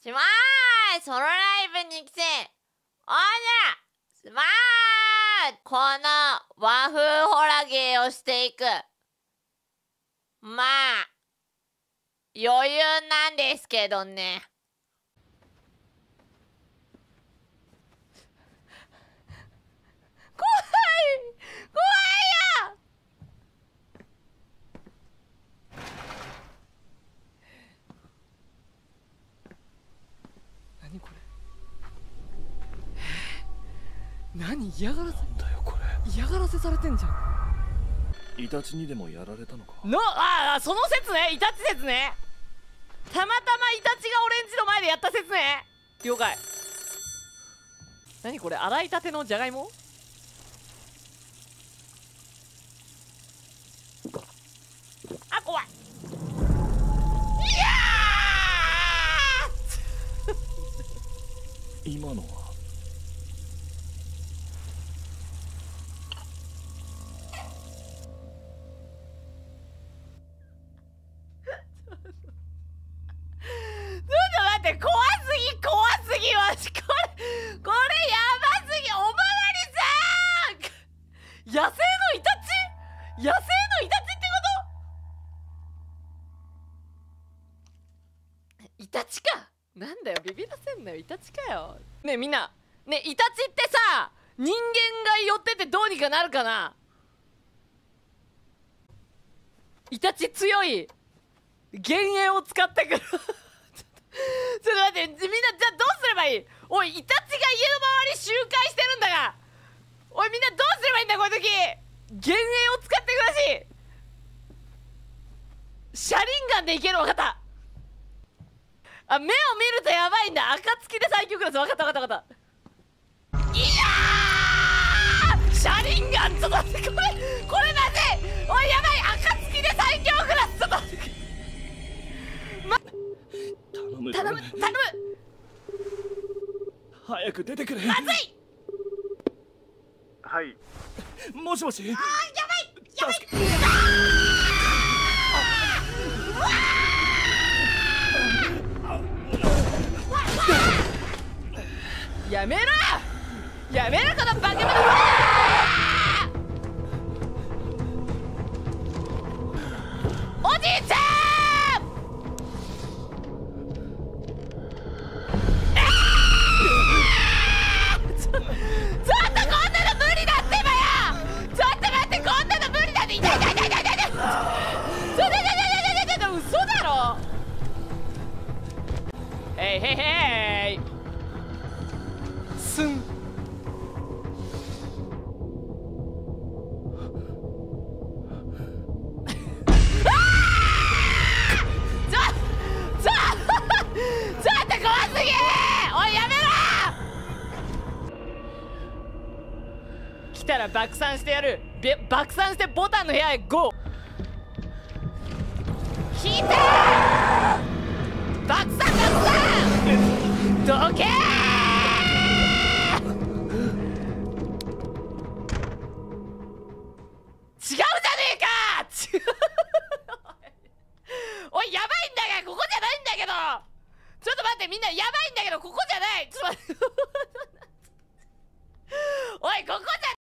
しまーソロライブに来ておーじゃすまーこの和風ホラゲーをしていく。まあ余裕なんですけどね。怖い怖いよ。 何これ何嫌がらせなんだよこれ。 嫌がらせされてんじゃん。 イタチにでもやられたのか。 その説ね。イタチ説ね。たまたまイタチが俺んちの前でやった説ね。了解。何これ、洗いたてのじゃがいも。あ、怖い。いや今のはちょっと待って、怖すぎマジ。これやばすぎ。おまわりさん、野生のイタチってこと？イタチか。なんだよ、ビビらせんなよ。イタチかよ。ねえみんな、ねえイタチってさ、人間が寄っててどうにかなるかな。イタチ強い幻影を使ってくるちょっと待って、みんなじゃあどうすればいい？おい、イタチが家の周り周回してるんだが、おいみんなどうすればいいんだこういう時。幻影を使ってくらしい。車輪ガンでいける。分かった。あ、目を見るとやばいんだ。暁で最強クラス。分かった分かった分かった。いやー、車輪ガン、ちょっと待って、これまずい。おいやばい、暁で最強クラス。ちょっと待って、頼む早く出てくれ。 まずい。 はい。もしもし。 あー、やばい。やめろこのバカ者。おじいちゃん。ちょっとこんなの無理だってばよ。ちょっと待って、こんなの無理だって。痛い。嘘だろ。へいすん。ちょっと怖すぎ。おいやめろ。来たら爆散してやる。爆散してボタンの部屋へゴー。来たー。爆散どけー。違うじゃねえかおいやばいんだがここじゃないんだけど。ちょっと待って、みんなやばいんだけどここじゃない。ちょっと待っておいここじゃ